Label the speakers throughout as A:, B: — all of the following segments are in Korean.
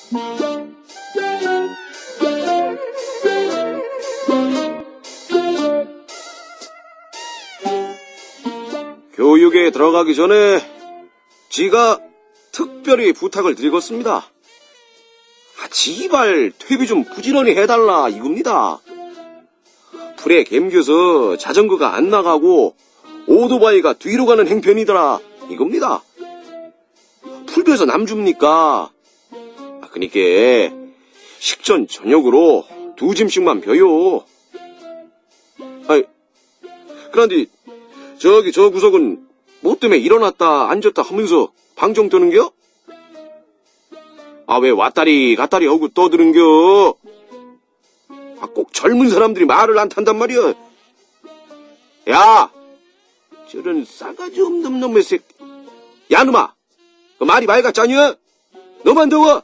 A: 교육에 들어가기 전에 지가 특별히 부탁을 드리겠습니다. 지발 퇴비 좀 부지런히 해달라 이겁니다. 풀에 갬겨서 자전거가 안 나가고 오토바이가 뒤로 가는 행편이더라 이겁니다. 풀벼서 남줍니까? 그니까 식전 저녁으로 2짐씩만 벼요. 아이, 그런데 저기 저 구석은 뭐 때문에 일어났다 앉았다 하면서 방정 떠는겨? 왜 왔다리 갔다리 하고 떠드는겨? 꼭 젊은 사람들이 말을 안 탄단 말이야. 야! 저런 싸가지 없는 놈의 새끼. 야, 놈아! 너 말이 맑았자냐? 너만 더워?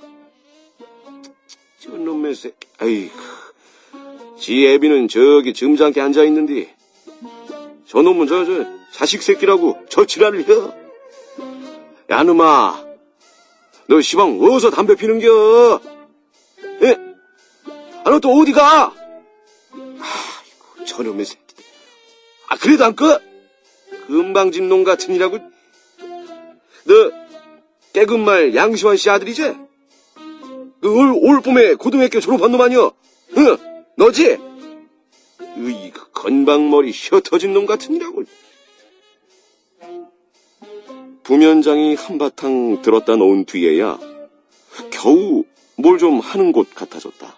A: 저 놈의 새끼. 아이고. 지 애비는 저기 점잖게 앉아있는데 저 놈은 저 자식 새끼라고 저 지랄을 해. 야, 놈아! 너 시방 어디서 담배 피는겨? 예? 너 또 어디 가? 아이고, 저놈의 새끼. 그래도 안 꺼? 금방진 놈 같으니라고. 너 깨금말 양시환 씨 아들이지? 올 봄에 고등학교 졸업한 놈 아니여? 응, 너지? 그 건방머리 휘어터진 놈 같으니라고. 부면장이 한바탕 들었다 놓은 뒤에야 겨우 뭘 좀 하는 곳 같아졌다.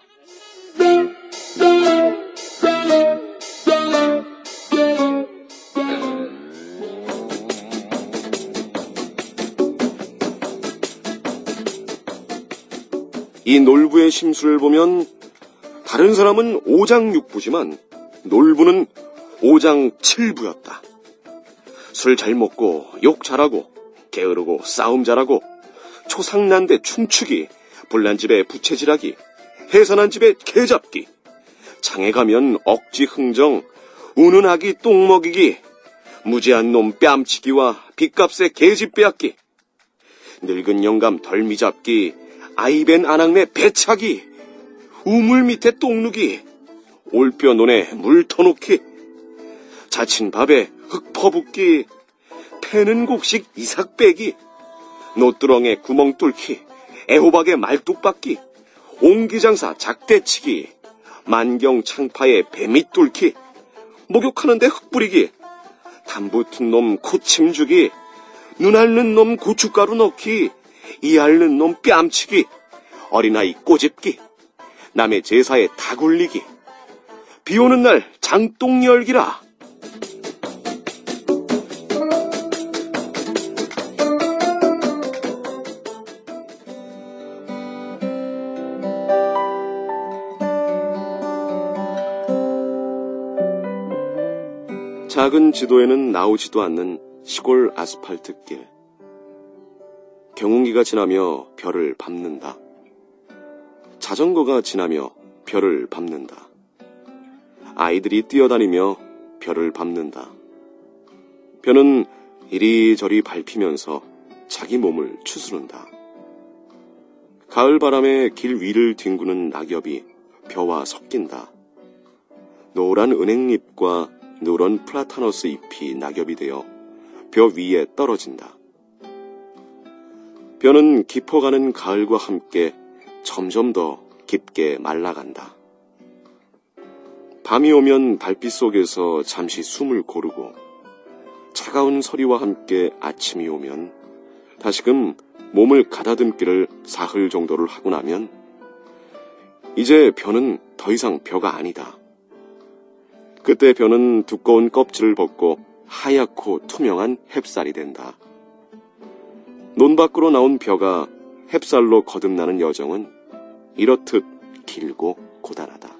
A: 이 놀부의 심술을 보면 다른 사람은 오장육부지만 놀부는 오장칠부였다. 술 잘 먹고 욕 잘하고 게으르고 싸움 잘하고 초상난 데 춤추기, 불난 집에 부채질하기, 해산한 집에 개잡기, 장에 가면 억지 흥정, 우는 아기 똥 먹이기, 무지한 놈 뺨치기와 빚값에 개집 빼앗기, 늙은 영감 덜미 잡기, 아이벤 아낙네 배차기, 우물 밑에 똥 누기, 올뼈 논에 물 터놓기, 자친 밥에 흙 퍼붓기, 패는 곡식 이삭 빼기, 노뚜렁에 구멍 뚫기, 애호박에 말뚝 박기, 옹기장사 작대치기, 만경 창파에 배밑 뚫기, 목욕하는데 흙 뿌리기, 담 붙은 놈 고침 주기, 눈 앓는 놈 고춧가루 넣기, 이 앓는 놈 뺨치기, 어린아이 꼬집기, 남의 제사에 다 굴리기, 비 오는 날 장똥 열기라. 작은 지도에는 나오지도 않는 시골 아스팔트 길. 경운기가 지나며 별을 밟는다. 자전거가 지나며 별을 밟는다. 아이들이 뛰어다니며 별을 밟는다. 별은 이리저리 밟히면서 자기 몸을 추스른다. 가을 바람에 길 위를 뒹구는 낙엽이 벼와 섞인다. 노란 은행잎과 누런 플라타너스 잎이 낙엽이 되어 벼 위에 떨어진다. 벼는 깊어가는 가을과 함께 점점 더 깊게 말라간다. 밤이 오면 달빛 속에서 잠시 숨을 고르고 차가운 서리와 함께 아침이 오면 다시금 몸을 가다듬기를 사흘 정도를 하고 나면 이제 벼는 더 이상 벼가 아니다. 그때 벼는 두꺼운 껍질을 벗고 하얗고 투명한 햅쌀이 된다. 논 밖으로 나온 벼가 햅쌀로 거듭나는 여정은 이렇듯 길고 고단하다.